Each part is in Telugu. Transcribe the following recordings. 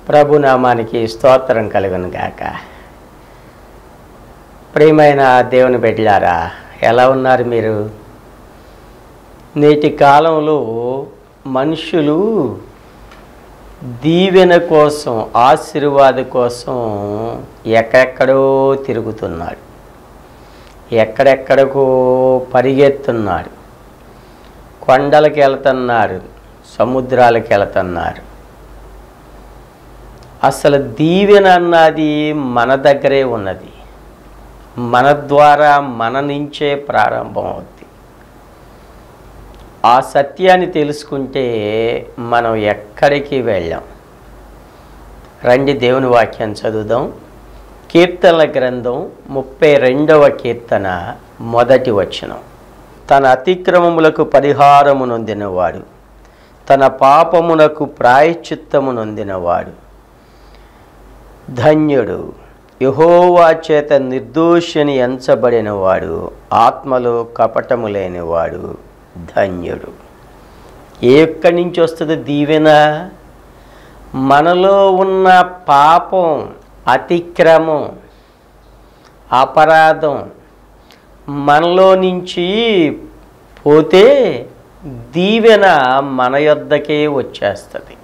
ప్రభునామానికి స్తోత్రం కలుగును గాక. ప్రియమైన దేవుని బిడ్డలారా, ఎలా ఉన్నారు మీరు? నేటి కాలంలో మనుషులు దీవెన కోసం, ఆశీర్వాద కోసం ఎక్కడెక్కడో తిరుగుతున్నాడు, ఎక్కడెక్కడికో పరిగెత్తున్నాడు, కొండలకు వెళ్తున్నారు, సముద్రాలకు వెళ్తున్నారు. అసలు దీవెన అన్నది మన దగ్గరే ఉన్నది, మన ద్వారా మన నుంచే ప్రారంభం అవుద్ది. ఆ సత్యాన్ని తెలుసుకుంటే మనం ఎక్కడికి వెళ్ళాం. రండి దేవుని వాక్యం చదువుదాం. కీర్తనల గ్రంథం 32వ కీర్తన 1వ వచనం. తన అతిక్రమములకు పరిహారము నొందినవాడు, తన పాపమునకు ప్రాయశ్చిత్తము నొందినవాడు ధన్యుడు. యెహోవా చేత నిర్దోషిని ఎంచబడినవాడు, ఆత్మలో కపటము లేనివాడు ధన్యుడు. ఎక్కడి నుంచి వస్తుంది దీవెన? మనలో ఉన్న పాపం, అతిక్రమం, అపరాధం మనలో నుంచి పోతే దీవెన మన యొద్దకే వచ్చేస్తుంది.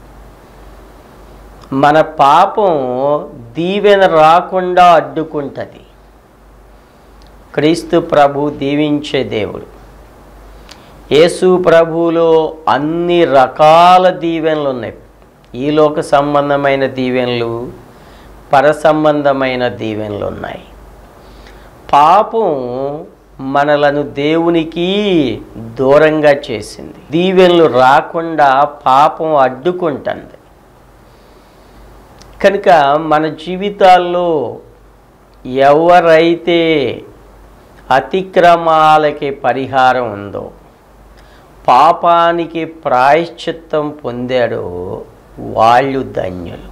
మన పాపం దీవెన రాకుండా అడ్డుకుంటుంది. క్రీస్తు ప్రభు దీవించే దేవుడు. యేసు ప్రభువులో అన్ని రకాల దీవెనలు ఉన్నాయి. ఈ లోక సంబంధమైన దీవెనలు, పర సంబంధమైన దీవెనలు ఉన్నాయి. పాపం మనలను దేవునికి దూరంగా చేసింది. దీవెనలు రాకుండా పాపం అడ్డుకుంటుంది. కనుక మన జీవితాల్లో ఎవరైతే అతిక్రమాలకి పరిహారం ఉందో, పాపానికి ప్రాయశ్చిత్తం పొందాడో వాళ్ళు ధన్యులు.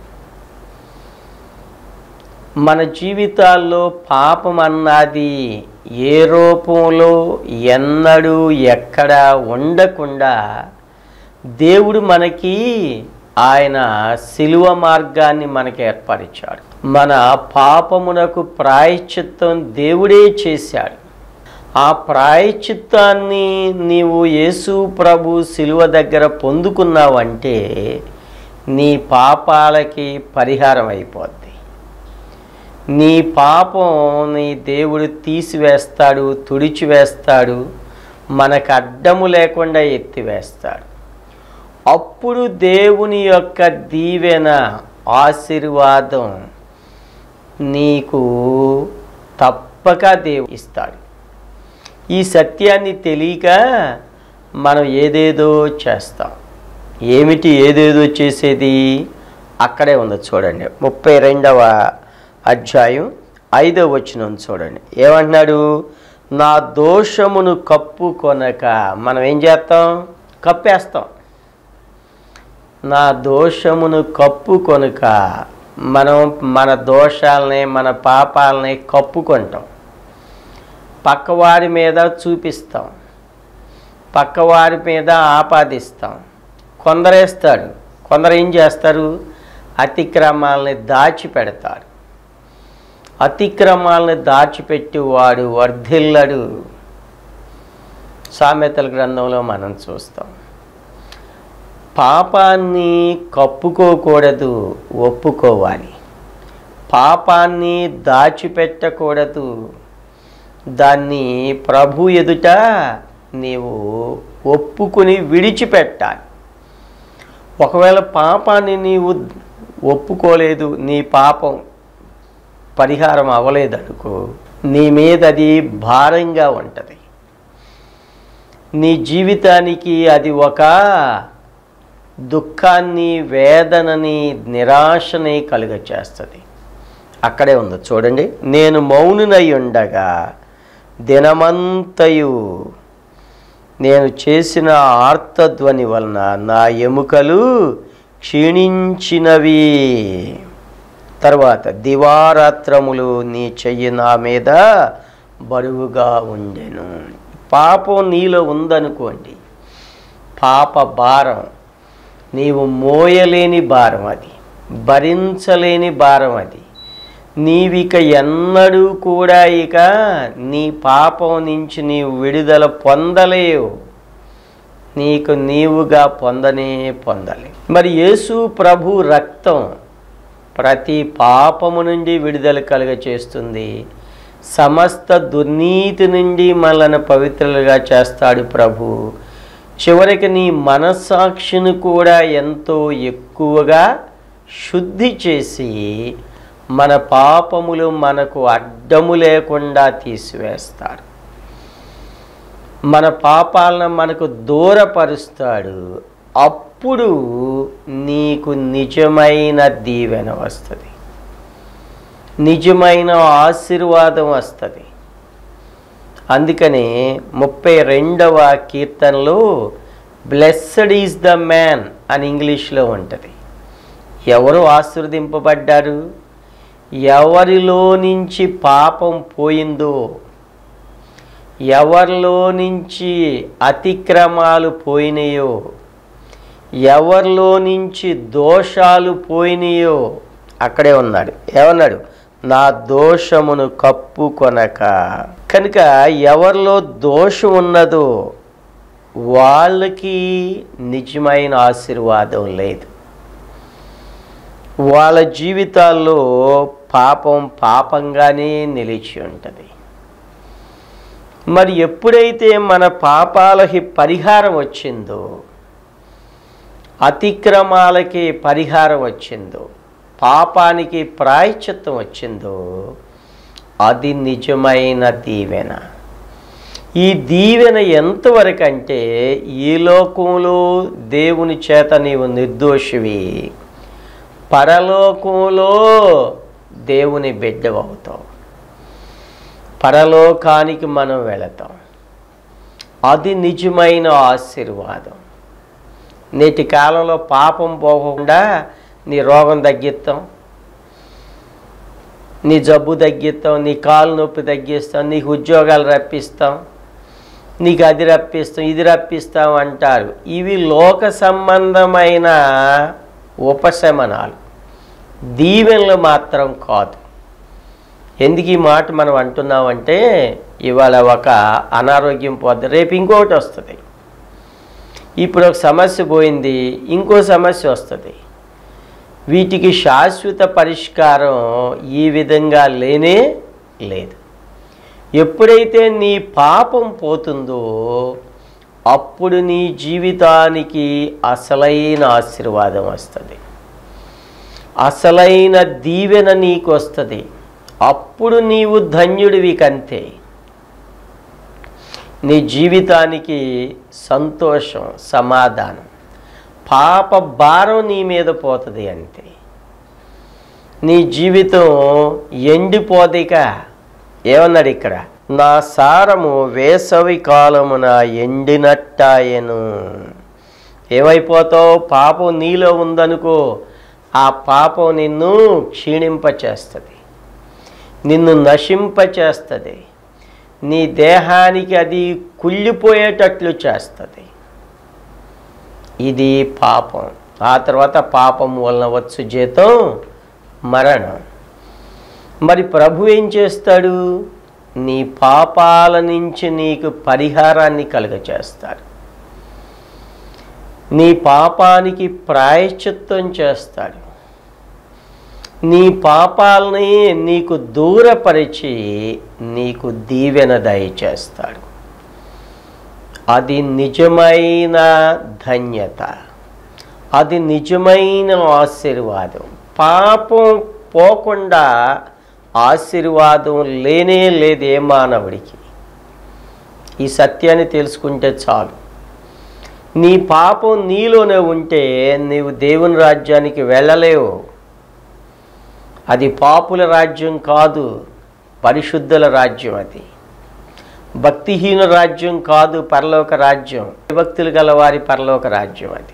మన జీవితాల్లో పాపం అన్నది ఏ రూపంలో, ఎన్నడూ, ఎక్కడ ఉండకుండా దేవుడు మనకి ఆయన శిలువ మార్గాన్ని మనకు ఏర్పరిచాడు. మన పాపమునకు ప్రాయశ్చిత్తం దేవుడే చేశాడు. ఆ ప్రాయశ్చిత్తాన్ని నీవు యేసు ప్రభు శిలువ దగ్గర పొందుకున్నావంటే నీ పాపాలకి పరిహారం అయిపోద్ది. నీ పాపం నీ దేవుడు తీసివేస్తాడు, తుడిచివేస్తాడు, మనకు అడ్డము లేకుండా ఎత్తివేస్తాడు. అప్పుడు దేవుని యొక్క దీవెన, ఆశీర్వాదం నీకు తప్పక దేవుడు ఇస్తాడు. ఈ సత్యాన్ని తెలియక మనం ఏదేదో చేస్తాం. ఏమిటి ఏదేదో చేసేది? అక్కడే ఉంది చూడండి. 32వ అధ్యాయం 5వ వచనం చూడండి. ఏమంటున్నాడు? నా దోషమును కప్పుకొనక. మనం ఏం చేస్తాం? కప్పేస్తాం. నా దోషమును కప్పుకొనక. మనం మన దోషాలని, మన పాపాలని కప్పుకుంటాం. పక్కవారి మీద చూపిస్తాం, పక్కవారి మీద ఆపాదిస్తాం. కొందరేస్తాడు, కొందరు ఏం చేస్తారు? అతిక్రమాలని దాచిపెడతారు. అతిక్రమాలని దాచిపెట్టి వాడు వర్ధిల్లడు. సామెతల గ్రంథంలో మనం చూస్తాం. పాపాన్ని కప్పుకోకూడదు, ఒప్పుకోవాలి. పాపాన్ని దాచిపెట్టకూడదు, దాన్ని ప్రభు ఎదుట నీవు ఒప్పుకుని విడిచిపెట్టాలి. ఒకవేళ పాపాన్ని నీవు ఒప్పుకోలేదు, నీ పాపం పరిహారం అవ్వలేదనుకో, నీ మీద అది భారంగా ఉంటుంది. నీ జీవితానికి అది ఒక దుఃఖాన్ని, వేదనని, నిరాశని కలుగచేస్తుంది. అక్కడే ఉంది చూడండి. నేను మౌనునై ఉండగా దినమంతయు నేను చేసిన ఆర్తధ్వని వలన నా ఎముకలు క్షీణించినవి. తర్వాత దివారాత్రములు నీ చెయ్యి నా మీద బరువుగా ఉండెను. పాపం నీలో ఉందనుకోండి, పాప భారం నీవు మోయలేని భారం, అది భరించలేని భారం అది. నీవిక ఎన్నడూ కూడా ఇక నీ పాపం నుంచి నీవు విడుదల పొందలేవు, నీకు నీవుగా పొందలేవు. మరి యేసు ప్రభు రక్తం ప్రతి పాపము నుండి విడుదల కలుగచేస్తుంది, సమస్త దుర్నీతి నుండి మనల్ని పవిత్రులుగా చేస్తాడు ప్రభు. చివరికి నీ మనస్సాక్షిని కూడా ఎంతో ఎక్కువగా శుద్ధి చేసి మన పాపములు మనకు అడ్డము లేకుండా తీసివేస్తాడు, మన పాపాలను మనకు దూరపరుస్తాడు. అప్పుడు నీకు నిజమైన దీవెన వస్తుంది, నిజమైన ఆశీర్వాదం వస్తుంది. అందుకనే 32వ కీర్తనలో బ్లెస్సడ్ ఈజ్ ద మ్యాన్ అని ఇంగ్లీష్లో ఉంటుంది. ఎవరు ఆశీర్వదింపబడ్డారు? ఎవరిలో నుంచి పాపం పోయిందో, ఎవరిలో నుంచి అతిక్రమాలు పోయినాయో, ఎవరిలో నుంచి దోషాలు పోయినాయో అక్కడే ఉన్నాడు. ఏమన్నాడు? నా దోషమును కప్పుకొనక. కనుక ఎవరిలో దోషం ఉన్నదో వాళ్ళకి నిజమైన ఆశీర్వాదం లేదు. వాళ్ళ జీవితాల్లో పాపం పాపంగానే నిలిచి ఉంటుంది. మరి ఎప్పుడైతే మన పాపాలకి పరిహారం వచ్చిందో, అతిక్రమాలకి పరిహారం వచ్చిందో, పాపానికి ప్రాయశ్చిత్తం వచ్చిందో, అది నిజమైన దీవెన. ఈ దీవెన ఎంతవరకు అంటే, ఈ లోకంలో దేవుని చేత నీవు నిర్దోషివి, పరలోకంలో దేవుని బిడ్డవవుతావు, పరలోకానికి మనం వెళతాం. అది నిజమైన ఆశీర్వాదం. నేటి కాలంలో పాపం పోకుండా నీ రోగం తగ్గిస్తాం, నీ జబ్బు తగ్గిస్తాం, నీ కాలు నొప్పి తగ్గిస్తాం, నీకు ఉద్యోగాలు రప్పిస్తాం, నీకు అది రప్పిస్తాం, ఇది రప్పిస్తాం అంటారు. ఇవి లోక సంబంధమైన ఉపశమనాలు, దీవెనలు మాత్రం కాదు. ఎందుకు ఈ మాట మనం అంటున్నామంటే, ఇవాళ ఒక అనారోగ్యం పోద్ది, రేపు ఇంకొకటి వస్తుంది. ఇప్పుడు ఒక సమస్య పోయింది, ఇంకో సమస్య వస్తుంది. వీటికి శాశ్వత పరిష్కారం ఈ విధంగా లేనే లేదు. ఎప్పుడైతే నీ పాపం పోతుందో అప్పుడు నీ జీవితానికి అసలైన ఆశీర్వాదం వస్తుంది, అసలైన దీవెన నీకు వస్తుంది. అప్పుడు నీవు ధన్యుడివి కంతే. నీ జీవితానికి సంతోషం, సమాధానం, పాప భారం నీ మీద పోతుంది అంతే. నీ జీవితం ఎండిపోదిక. ఏమన్నాడు ఇక్కడ? నా సారము వేసవి కాలమున ఎండినట్టాయను. ఏమైపోతావు? పాపం నీలో ఉందనుకో, ఆ పాపం నిన్ను క్షీణింపచేస్తుంది, నిన్ను నశింపచేస్తుంది, నీ దేహానికి అది కుళ్ళిపోయేటట్లు చేస్తుంది. ఇది పాపం. ఆ తర్వాత పాపం వలన వచ్చు జీతం మరణం. మరి ప్రభు ఏం చేస్తాడు? నీ పాపాల నుంచి నీకు పరిహారాన్ని కలుగచేస్తాడు, నీ పాపానికి ప్రాయశ్చిత్తం చేస్తాడు, నీ పాపాలని నీకు దూరపరిచి నీకు దీవెన దయచేస్తాడు. అది నిజమైన ధన్యత, అది నిజమైన ఆశీర్వాదం. పాపం పోకుండా ఆశీర్వాదం లేనే లేదు ఏ మానవుడికి. ఈ సత్యాన్ని తెలుసుకుంటే చాలు. నీ పాపం నీలోనే ఉంటే నీవు దేవుని రాజ్యానికి వెళ్ళలేవు. అది పాపుల రాజ్యం కాదు, పరిశుద్ధుల రాజ్యం. అది భక్తిహీన రాజ్యం కాదు, పరలోక రాజ్యం, భక్తులు గల వారి పరలోక రాజ్యం అది.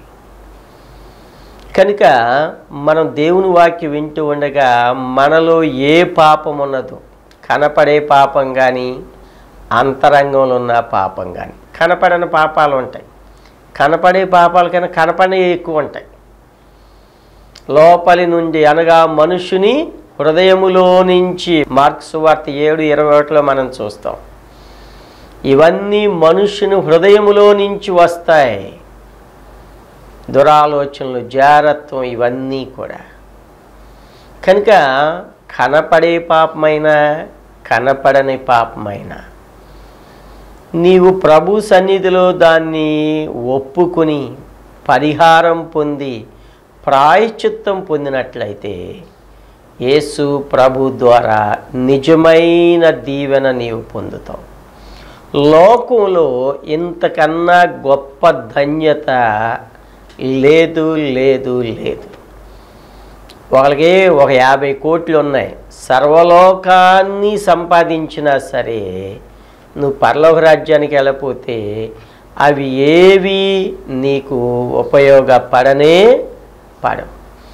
కనుక మనం దేవుని వాక్యం వింటూ ఉండగా మనలో ఏ పాపం ఉన్నదో, కనపడే పాపం కానీ అంతరంగంలో ఉన్న పాపం కానీ, కనపడని పాపాలు ఉంటాయి, కనపడే పాపాల కన్నా కనపడే ఎక్కువ ఉంటాయి. లోపలి నుండి అనగా మనుషుని హృదయములో నుంచి. మార్కు సువార్త 7:21 మనం చూస్తాం. ఇవన్నీ మనుషుని హృదయములో నుంచి వస్తాయి. దురాలోచనలు, జారత్వం, ఇవన్నీ కూడా. కనుక కనపడే పాపమైనా కనపడని పాపమైనా నీవు ప్రభు సన్నిధిలో దాన్ని ఒప్పుకొని పరిహారం పొంది ప్రాయశ్చిత్తం పొందినట్లయితే యేసు ప్రభు ద్వారా నిజమైన దీవెన నీవు పొందుతావు. లోకంలో ఇంతకన్నా గొప్ప ధన్యత లేదు లేదు లేదు. వాళ్ళకి ఒక 50 కోట్లు ఉన్నాయి, సర్వలోకాన్ని సంపాదించినా సరే నువ్వు పరలోక రాజ్యానికి వెళ్ళకపోతే అవి ఏవి నీకు ఉపయోగపడనే పడవు.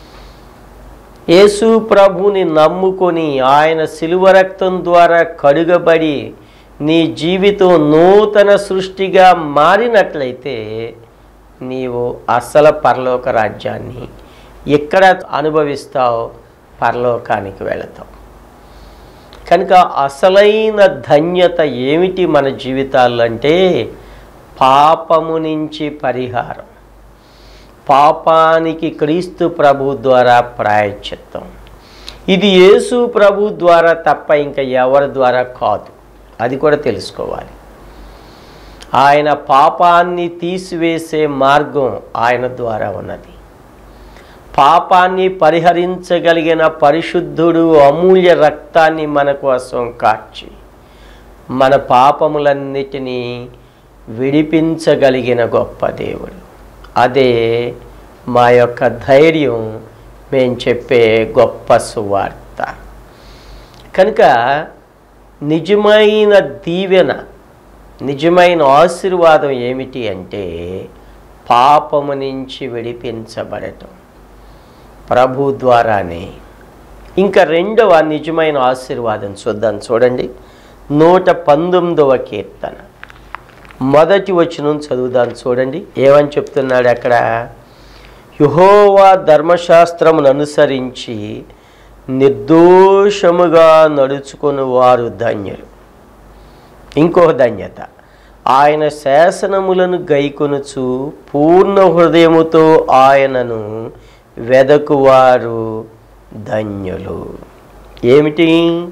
యేసు ప్రభుని నమ్ముకొని ఆయన శిలువ రక్తం ద్వారా కడుగబడి నీ జీవితం నూతన సృష్టిగా మారినట్లయితే నీవు అసలు పరలోక రాజ్యాన్ని ఎక్కడ అనుభవిస్తావు, పరలోకానికి వెళతావు. కనుక అసలైన ధన్యత ఏమిటి మన జీవితాల్లో అంటే పాపము నుంచి పరిహారం, పాపానికి క్రీస్తు ప్రభు ద్వారా ప్రాయశ్చిత్తం. ఇది యేసు ప్రభు ద్వారా తప్ప ఇంకా ఎవరి ద్వారా కాదు, అది కూడా తెలుసుకోవాలి. ఆయన పాపాన్ని తీసివేసే మార్గం ఆయన ద్వారా ఉన్నది. పాపాన్ని పరిహరించగలిగిన పరిశుద్ధుడు అమూల్య రక్తాన్ని మన కోసం కార్చి మన పాపములన్నిటినీ విడిపించగలిగిన గొప్ప దేవుడు. అదే మా యొక్క ధైర్యం, మేము చెప్పే గొప్ప సువార్త. కనుక నిజమైన దీవెన, నిజమైన ఆశీర్వాదం ఏమిటి అంటే పాపము నుంచి విడిపించబడటం ప్రభు ద్వారానే. ఇంకా రెండవ నిజమైన ఆశీర్వాదం చూద్దాం. చూడండి, 119వ కీర్తన మొదటి వచనం చదువుదాం. చూడండి ఏమని చెప్తున్నాడు అక్కడ. యెహోవా ధర్మశాస్త్రమును అనుసరించి నిర్దోషముగా నడుచుకుని వారు ధన్యులు. ఇంకో ధన్యత, ఆయన శాసనములను గైకొనుచు పూర్ణ హృదయముతో ఆయనను వెదకువారు ధన్యులు. ఏమిటి?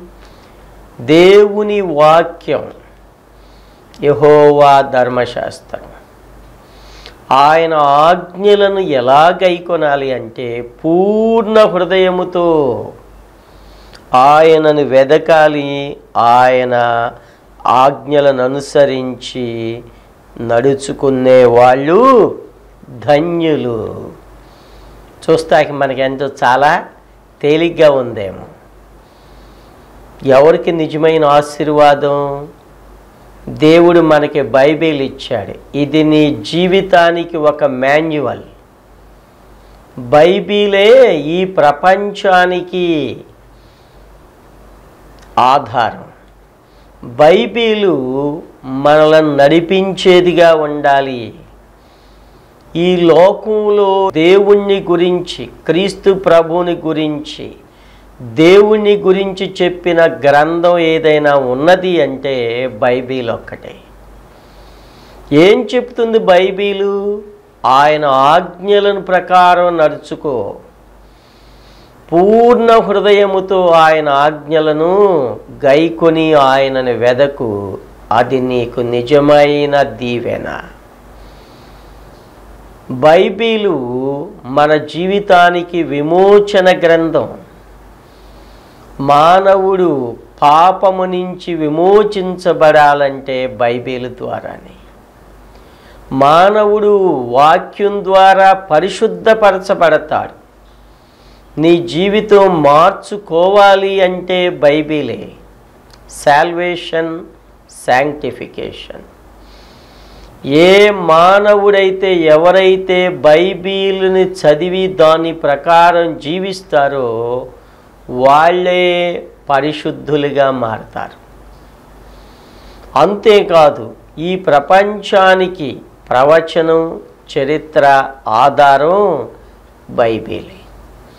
దేవుని వాక్యం, యెహోవా ధర్మశాస్త్రం. ఆయన ఆజ్ఞలను ఎలా గైకొనాలి అంటే పూర్ణ హృదయముతో ఆయనను వెదకాలి. ఆయన ఆజ్ఞలను అనుసరించి నడుచుకునే వాళ్ళు ధన్యులు. చూస్తాకి మనకి ఎంతో చాలా తేలిగ్గా ఉందేమో. ఎవరికి నిజమైన ఆశీర్వాదం? దేవుడు మనకి బైబిల్ ఇచ్చాడు. ఇది నీ జీవితానికి ఒక మాన్యువల్. బైబిలే ఈ ప్రపంచానికి ఆధారం. బైబిలు మనల్ని నడిపించేదిగా ఉండాలి. ఈ లోకంలో దేవుణ్ణి గురించి, క్రీస్తు ప్రభువుని గురించి, దేవుని గురించి చెప్పిన గ్రంథం ఏదైనా ఉన్నది అంటే బైబిల్ ఒక్కటే. ఏం చెప్తుంది బైబిలు? ఆయన ఆజ్ఞలను ప్రకారం నడుచుకో, పూర్ణ హృదయముతో ఆయన ఆజ్ఞలను గైకొని ఆయనను వెదకు, అది నీకు నిజమైన దీవెన. బైబిలు మన జీవితానికి విమోచన గ్రంథం. మానవుడు పాపము నుంచి విమోచించబడాలంటే బైబిల్ ద్వారానే. మానవుడు వాక్యం ద్వారా పరిశుద్ధపరచబడతాడు. నీ జీవితం మార్చుకోవాలి అంటే బైబిలే. Salvation, sanctification. ఏ మానవుడైతే, ఎవరైతే బైబిల్ని చదివి దాని ప్రకారం జీవిస్తారో వాళ్ళే పరిశుద్ధులుగా మారతారు. అంతేకాదు, ఈ ప్రపంచానికి ప్రవచనం, చరిత్ర ఆధారం బైబిలే.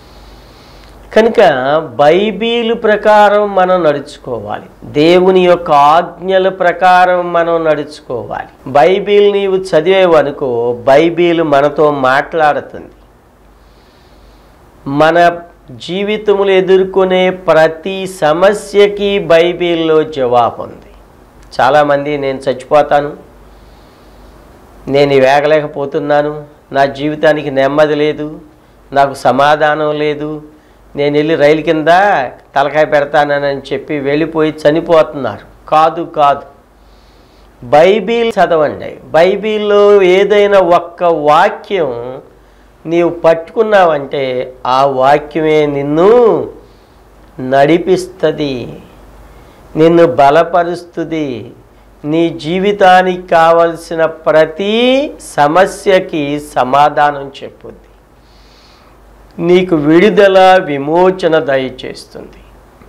కనుక బైబిల్ ప్రకారం మనం నడుచుకోవాలి, దేవుని యొక్క ఆజ్ఞల ప్రకారం మనం నడుచుకోవాలి. బైబిల్ నీవు చదివేవనుకో, బైబిల్ మనతో మాట్లాడుతుంది. మన జీవితంలో ఎదుర్కొనే ప్రతి సమస్యకి బైబిల్లో జవాబు ఉంది. చాలామంది నేను చచ్చిపోతాను, నేను వేగలేకపోతున్నాను, నా జీవితానికి నెమ్మది లేదు, నాకు సమాధానం లేదు, నేను వెళ్ళి రైలు కింద తలకాయ పెడతానని చెప్పి వెళ్ళిపోయి చనిపోతున్నారు. కాదు కాదు, బైబిల్ చదవండి. బైబిల్లో ఏదైనా ఒక్క వాక్యం నీవు పట్టుకున్నావంటే ఆ వాక్యమే నిన్ను నడిపిస్తుంది, నిన్ను బలపరుస్తుంది, నీ జీవితానికి కావలసిన ప్రతి సమస్యకి సమాధానం చెప్పుద్ది, నీకు విడుదల విమోచన దయచేస్తుంది.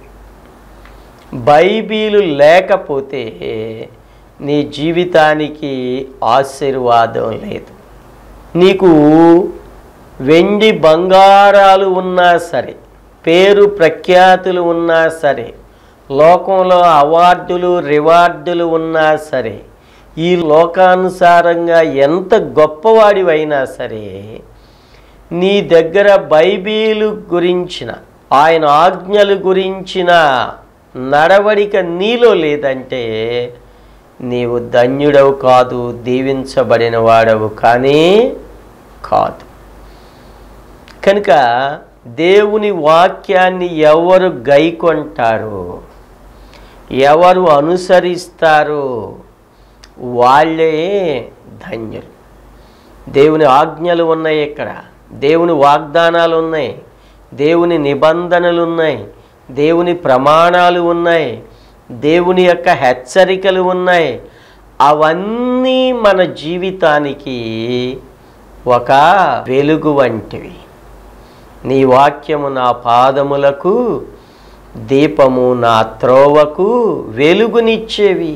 బైబిలు లేకపోతే నీ జీవితానికి ఆశీర్వాదం లేదు. నీకు వెండి బంగారాలు ఉన్నా సరే, పేరు ప్రఖ్యాతులు ఉన్నా సరే, లోకంలో అవార్డులు రివార్డులు ఉన్నా సరే, ఈ లోకానుసారంగా ఎంత గొప్పవాడివైనా సరే, నీ దగ్గర బైబిలు గురించిన, ఆయన ఆజ్ఞలు గురించిన నడవడిక నీలో లేదంటే నీవు ధన్యుడవు కాదు, దీవించబడిన వాడవు కానీ కాదు. కనుక దేవుని వాక్యాన్ని ఎవరు గైకొంటారో, ఎవరు అనుసరిస్తారో వాళ్ళే ధన్యులు. దేవుని ఆజ్ఞలు ఉన్నాయి, ఇక్కడ దేవుని వాగ్దానాలు ఉన్నాయి, దేవుని నిబంధనలు ఉన్నాయి, దేవుని ప్రమాణాలు ఉన్నాయి, దేవుని యొక్క హెచ్చరికలు ఉన్నాయి. అవన్నీ మన జీవితానికి ఒక వెలుగు వంటివి. నీ వాక్యము నా పాదములకు దీపము, నా త్రోవకు వెలుగునిచ్చేవి.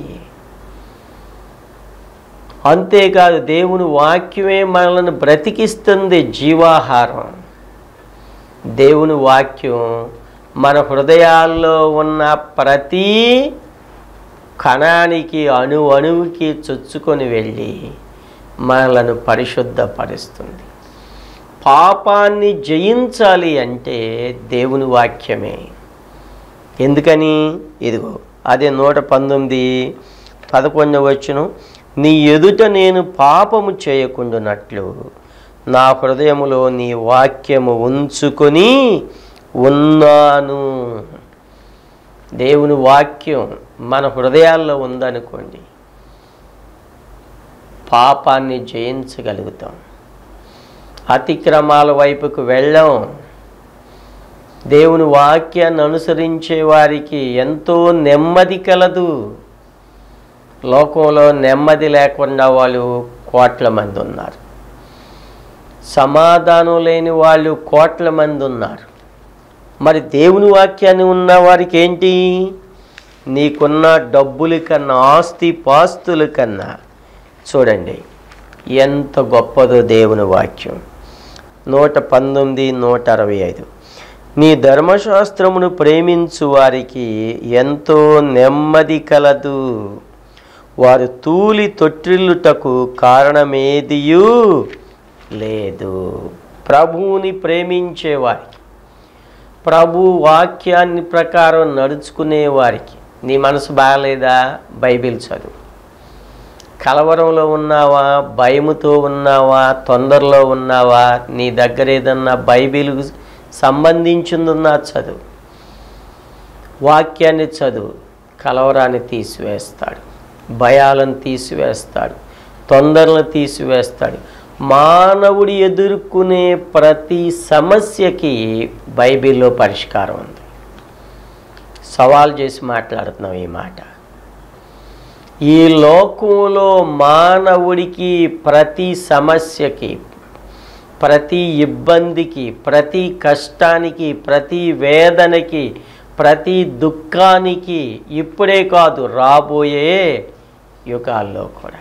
అంతేకాదు, దేవుని వాక్యమే మనల్ని బ్రతికిస్తుంది, జీవాహారం. దేవుని వాక్యం మన హృదయాల్లో ఉన్న ప్రతి కణానికి, అణువుకి చొచ్చుకొని వెళ్ళి మనలను పరిశుద్ధపరుస్తుంది. పాపాన్ని జయించాలి అంటే దేవుని వాక్యమే. ఎందుకని? ఇదిగో అదే 119:11 నీ ఎదుట నేను పాపము చేయకుండానట్లు నా హృదయములో నీ వాక్యము ఉంచుకొని ఉన్నాను. దేవుని వాక్యం మన హృదయాల్లో ఉందనుకోండి, పాపాన్ని జయించగలుగుతాం, అతిక్రమాల వైపుకు వెళ్ళాం. దేవుని వాక్యాన్ని అనుసరించే వారికి ఎంతో నెమ్మది కలదు. లోకంలో నెమ్మది లేకుండా వాళ్ళు కోట్ల మంది ఉన్నారు, సమాధానం లేని వాళ్ళు కోట్ల మంది ఉన్నారు. మరి దేవుని వాక్యాన్ని ఉన్న వారికి ఏంటి? నీకున్న డబ్బుల కన్నా, ఆస్తి పాస్తుల కన్నా చూడండి ఎంత గొప్పదో దేవుని వాక్యం. 119, 165 నీ ధర్మశాస్త్రమును ప్రేమించు వారికి ఎంతో నెమ్మది కలదు, వారు తూలి తొట్టిల్లుటకు కారణమేదియూ లేదు. ప్రభువుని ప్రేమించేవారికి, ప్రభు వాక్యాన్ని ప్రకారం నడుచుకునేవారికి. నీ మనసు బాగలేదా? బైబిల్ చదువు. కలవరంలో ఉన్నావా? భయముతో ఉన్నావా? తొందరలో ఉన్నావా? నీ దగ్గర ఏదన్నా బైబిల్కు సంబంధించిందున్నా చదువు. వాక్యాన్ని చదువు. కలవరాన్ని తీసివేస్తాడు, భయాలను తీసివేస్తాడు, తొందరలను తీసివేస్తాడు. మానవుడు ఎదుర్కొనే ప్రతి సమస్యకి బైబిల్లో పరిష్కారం ఉంది. సవాల్ చేసి మాట్లాడుతున్నాం ఈ మాట. ఈ లోకంలో మానవుడికి ప్రతి సమస్యకి, ప్రతి ఇబ్బందికి, ప్రతి కష్టానికి, ప్రతి వేదనకి, ప్రతి దుఃఖానికి ఇప్పుడే కాదు రాబోయే యుగాల్లో కూడా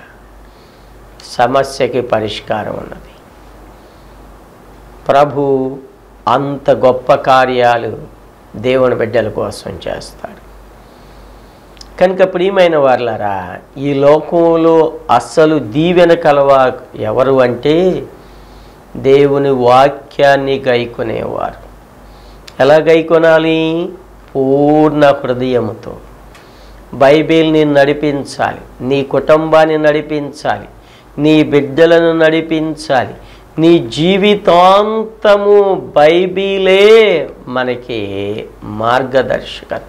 సమస్యకి పరిష్కారం ఉన్నది. ప్రభు అంత గొప్ప కార్యాలు దేవుని బిడ్డల కోసం చేస్తాడు. కనుక ప్రియమైన వారలారా, ఈ లోకంలో అస్సలు దీవెన కలవా ఎవరు అంటే దేవుని వాక్యాన్ని గైకొనేవారు. ఎలా గైకొనాలి? పూర్ణ హృదయముతో. బైబిల్ని నడిపించాలి, నీ కుటుంబాన్ని నడిపించాలి, నీ బిడ్డలను నడిపించాలి. నీ జీవితాంతము బైబిలే మనకి మార్గదర్శకత్వం,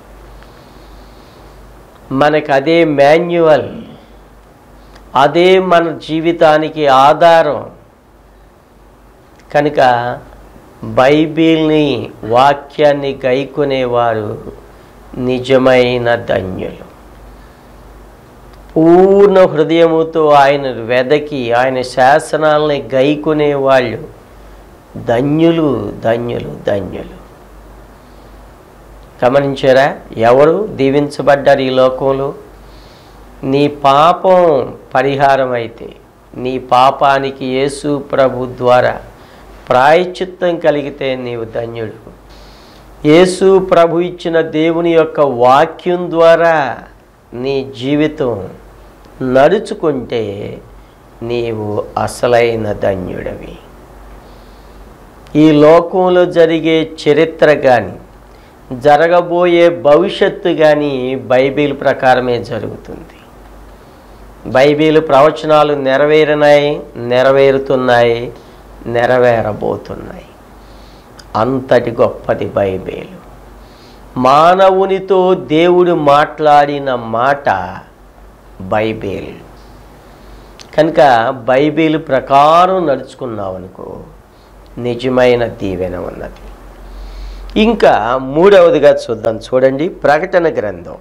మనకు అదే మాన్యువల్, అదే మన జీవితానికి ఆధారం. కనుక బైబిల్ని, వాక్యాన్ని గైకొనేవారు నిజమైన ధన్యులు. పూర్ణ హృదయముతో ఆయన వెదకి ఆయన శాసనాలని గైకొనే వాళ్ళు ధన్యులు, ధన్యులు, ధన్యులు. గమనించారా? ఎవరు దీవించబడ్డారు ఈ లోకంలో? నీ పాపం పరిహారం అయితే, నీ పాపానికి యేసు ప్రభు ద్వారా ప్రాయశ్చిత్తం కలిగితే నీవు ధన్యుడు. యేసు ప్రభు ఇచ్చిన దేవుని యొక్క వాక్యం ద్వారా నీ జీవితం నడుచుకుంటే నీవు అసలైన ధన్యుడివి. ఈ లోకంలో జరిగే చరిత్ర కానీ, జరగబోయే భవిష్యత్తు కానీ బైబిల్ ప్రకారమే జరుగుతుంది. బైబిల్ ప్రవచనాలు నెరవేరినాయి, నెరవేరుతున్నాయి, నెరవేరబోతున్నాయి. అంతటి గొప్పది బైబిల్. మానవునితో దేవుడు మాట్లాడిన మాట బైబిల్. కనుక బైబిల్ ప్రకారం నడుచుకున్నావనుకో నిజమైన దీవెన ఉన్నది. ఇంకా మూడవదిగా చూద్దాం. చూడండి, ప్రకటన గ్రంథం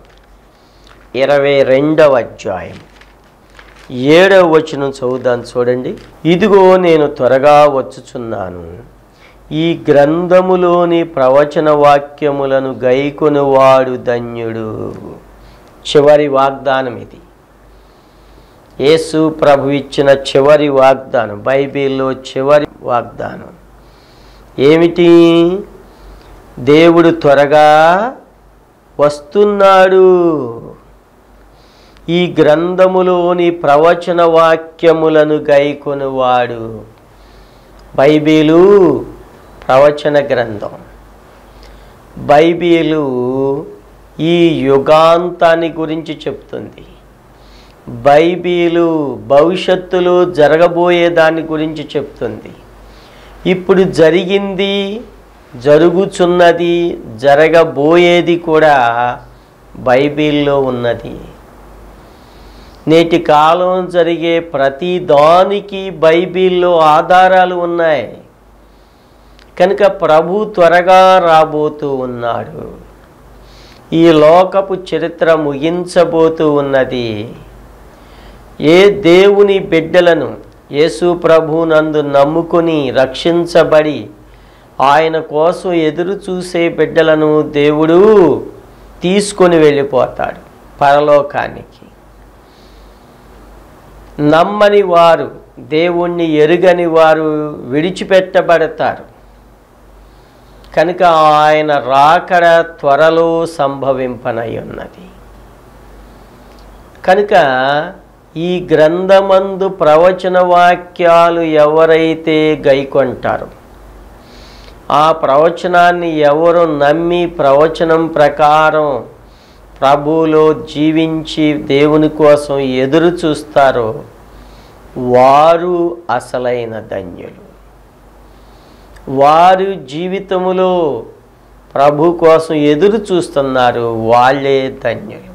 22వ అధ్యాయం 7వ వచనం చదువుదాం. చూడండి, ఇదిగో నేను త్వరగా వచ్చుచున్నాను, ఈ గ్రంథములోని ప్రవచన వాక్యములను గైకొనువాడు ధన్యుడు. చివరి వాగ్దానం ఇది. యేసు ప్రభు ఇచ్చిన చివరి వాగ్దానం, బైబిల్లో చివరి వాగ్దానం ఏమిటి? దేవుడు త్వరగా వస్తున్నాడు. ఈ గ్రంథములోని ప్రవచన వాక్యములను గైకొనువాడు. బైబిలు ప్రవచన గ్రంథం. బైబిలు ఈ యుగాంతాన్ని గురించి చెప్తుంది. బైబిలు భవిష్యత్తులో జరగబోయే దాని గురించి చెప్తుంది. ఇప్పుడు జరిగింది, జరుగుచున్నది, జరగబోయేది కూడా బైబిల్లో ఉన్నది. నేటి కాలం జరిగే ప్రతి దానికి బైబిల్లో ఆధారాలు ఉన్నాయి. కనుక ప్రభు త్వరగా రాబోతూ ఉన్నాడు. ఈ లోకపు చరిత్ర ముగించబోతూ ఉన్నది. ఏ దేవుని బిడ్డలను యేసు ప్రభునందు నమ్ముకొని రక్షించబడి ఆయన కోసం ఎదురు చూసే బిడ్డలను దేవుడు తీసుకొని వెళ్ళిపోతాడు పరలోకానికి. నమ్మని వారు, దేవుణ్ణి ఎరుగని వారు విడిచిపెట్టబడతారు. కనుక ఆయన రాకడ త్వరలో సంభవింపనై ఉన్నది. కనుక ఈ గ్రంథమందు ప్రవచన వాక్యాలు ఎవరైతే గైకొంటారో, ఆ ప్రవచనాన్ని ఎవరు నమ్మి ప్రవచనం ప్రకారం ప్రభువులో జీవించి దేవుని కోసం ఎదురు చూస్తారో వారు అసలైన ధన్యులు. వారు జీవితములో ప్రభు కోసం ఎదురు చూస్తున్నారు, వాళ్ళే ధన్యులు.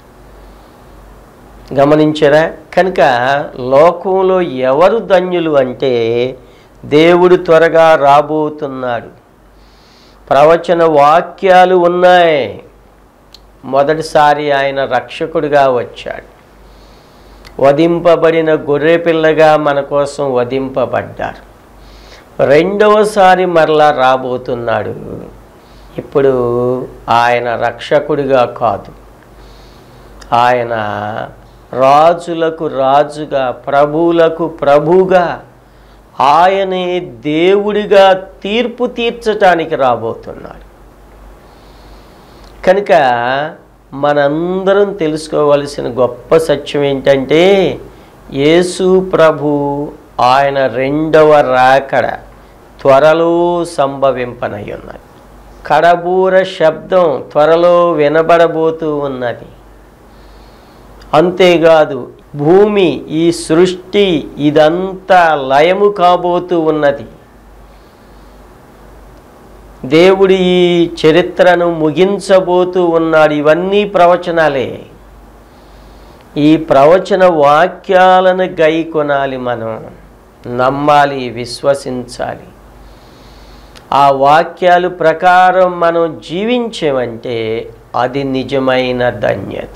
గమనించారా? కనుక లోకంలో ఎవరు ధన్యులు అంటే దేవుడు త్వరగా రాబోతున్నాడు. ప్రవచన వాక్యాలు ఉన్నాయి. మొదటిసారి ఆయన రక్షకుడిగా వచ్చాడు. వధింపబడిన గొర్రెపిల్లగా మన కోసం వధింపబడ్డారు. రెండవసారి మరలా రాబోతున్నాడు. ఇప్పుడు ఆయన రక్షకుడిగా కాదు, ఆయన రాజులకు రాజుగా, ప్రభువులకు ప్రభువుగా ఆయనే దేవుడిగా తీర్పు తీర్చటానికి రాబోతున్నాడు. కనుక మనందరం తెలుసుకోవలసిన గొప్ప సత్యం ఏంటంటే, యేసు ప్రభు ఆయన రెండవ రాకడ త్వరలో సంభవింపనై ఉన్నది. కడబూర శబ్దం త్వరలో వినబడబోతూ ఉన్నది. అంతేకాదు, భూమి, ఈ సృష్టి ఇదంతా లయము కాబోతూ ఉన్నది. దేవుడు ఈ చరిత్రను ముగించబోతూ ఉన్నాడు. ఇవన్నీ ప్రవచనాలే. ఈ ప్రవచన వాక్యాలను గైకొనాలి, మనం నమ్మాలి, విశ్వసించాలి. ఆ వాక్యాలు ప్రకారం మనం జీవించామంటే అది నిజమైన ధన్యత.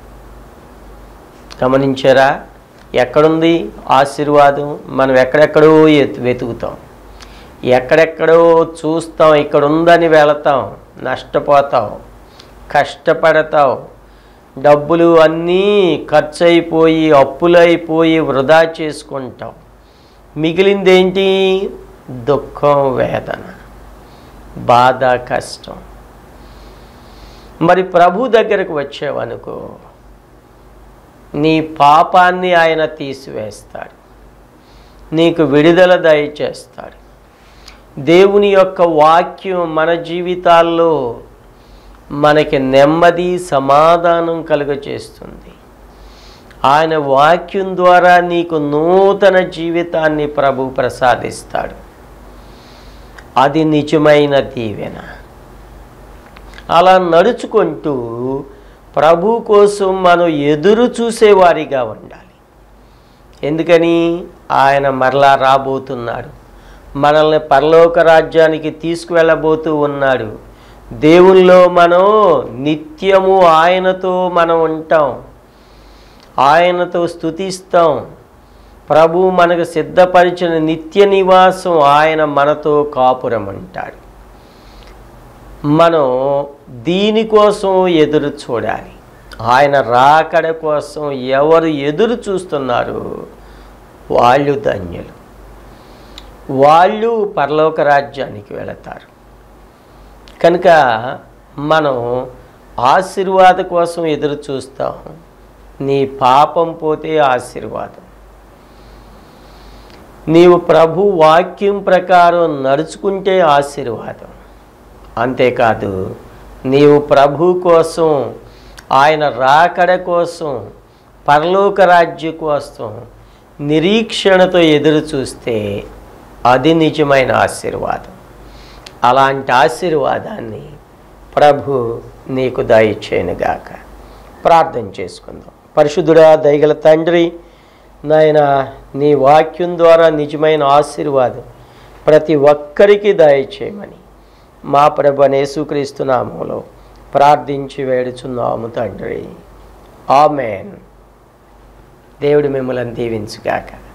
గమనించారా? ఎక్కడుంది ఆశీర్వాదం? మనం ఎక్కడెక్కడో వెతుకుతాం, ఎక్కడెక్కడో చూస్తాం, ఇక్కడ ఉందని వెళతాం, నష్టపోతాం, కష్టపడతావు, డబ్బులు అన్నీ ఖర్చు అయిపోయి అప్పులైపోయి వృధా చేసుకుంటాం. మిగిలిందేంటి? దుఃఖం, వేదన, బాధ, కష్టం. మరి ప్రభు దగ్గరకు వచ్చావనుకో, నీ పాపాన్ని ఆయన తీసివేస్తాడు, నీకు విడుదల దయచేస్తాడు. దేవుని యొక్క వాక్యం మన జీవితాల్లో మనకి నెమ్మది, సమాధానం కలుగచేస్తుంది. ఆయన వాక్యం ద్వారా నీకు నూతన జీవితాన్ని ప్రభు ప్రసాదిస్తాడు. అది నిజమైన దీవెన. అలా నడుచుకుంటూ ప్రభు కోసం మనం ఎదురు చూసేవారిగా ఉండాలి. ఎందుకని? ఆయన మరలా రాబోతున్నాడు, మనల్ని పరలోక రాజ్యానికి తీసుకువెళ్ళబోతూ ఉన్నాడు. దేవునిలో మనం నిత్యము ఆయనతో మనం ఉంటాం, ఆయనతో స్తుతిస్తాం. ప్రభు మనకు సిద్ధపరిచిన నిత్య నివాసం ఆయన మనతో కాపురం అంటాడు. మనం దీనికోసం ఎదురు చూడాలి. ఆయన రాకడ కోసం ఎవరు ఎదురు చూస్తున్నారు వాళ్ళు ధన్యులు, వాళ్ళు పరలోక రాజ్యానికి వెళతారు. కనుక మనం ఆశీర్వాదం కోసం ఎదురు చూస్తాం. నీ పాపం పోతే ఆశీర్వాదం. నీవు ప్రభు వాక్యం ప్రకారం నడుచుకుంటే ఆశీర్వాదం. అంతేకాదు, నీవు ప్రభు కోసం, ఆయన రాకడ కోసం, పరలోక రాజ్యం కోసం నిరీక్షణతో ఎదురు చూస్తే అది నిజమైన ఆశీర్వాదం. అలాంటి ఆశీర్వాదాన్ని ప్రభు నీకు దయచేయునుగాక. ప్రార్థన చేసుకుందాం. పరిశుద్ధుడా, దయగల తండ్రి, నాయన, నీ వాక్యం ద్వారా నిజమైన ఆశీర్వాదం ప్రతి ఒక్కరికి దయచేయమని మా ప్రభు యేసుక్రీస్తు నామములో ప్రార్థించి వేడుచున్నాము తండ్రి. ఆమేన్. దేవుడు మిమ్మల్ని దీవించుగాక.